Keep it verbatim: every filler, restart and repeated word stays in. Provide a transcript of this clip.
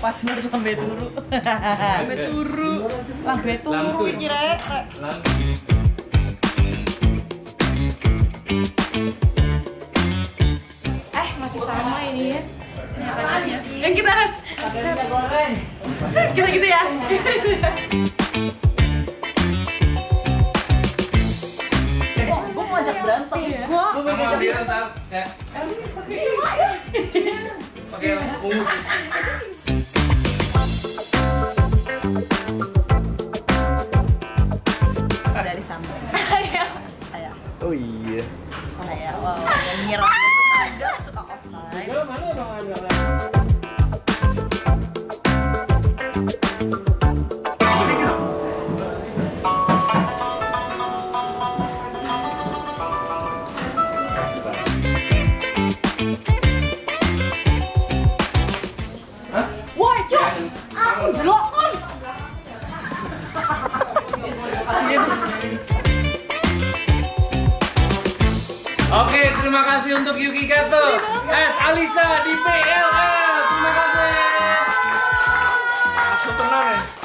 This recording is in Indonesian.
Pas banget lambe turu. Lambe turu. Lambe turu iki rek. Eh, masih sama ini ya. Nyatanya. Yang kita goreng. Kita gitu ya. Gue mau ajak berantem. Gue mau ajak berantem. Kayak pakai ungu. Dari sambal. Ayo. Ayo. Oh iya. Ayo. Wow, yang ngira itu ada suka offside. Enggak, mana Bang Andra? Oke, terima kasih untuk Yuki Kato, S. Alisa di P L L. Terima kasih. Langsung tenang ya.